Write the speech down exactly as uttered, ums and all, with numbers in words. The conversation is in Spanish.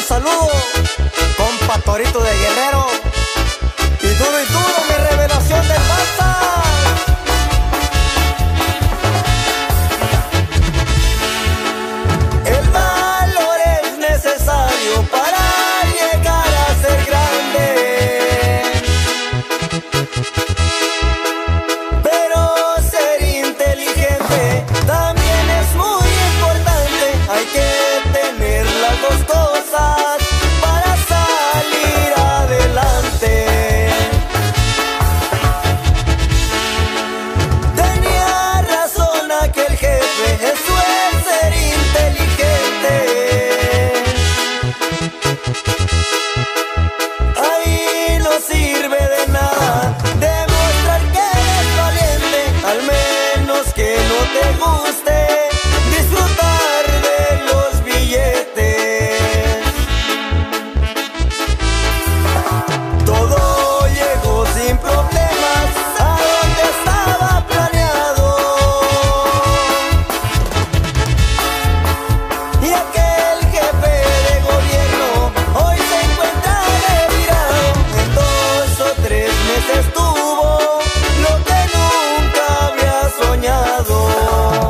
saludo, compa Torito de Guerrero. Y duro y duro, mi revelación del Balsa. El valor es necesario para llegar a ser grande, pero ser inteligente también es muy importante. Hay que tener las dos cosas para salir adelante. Tenía razón aquel jefe, eso es ser inteligente. Ahí no sirve de nada demostrar que eres valiente, al menos que no te guste disfrutar de los billetes. Todo llegó sin problemas a donde estaba planeado, y aquel jefe de gobierno hoy se encuentra retirado. En dos o tres meses tuvo lo que nunca había soñado.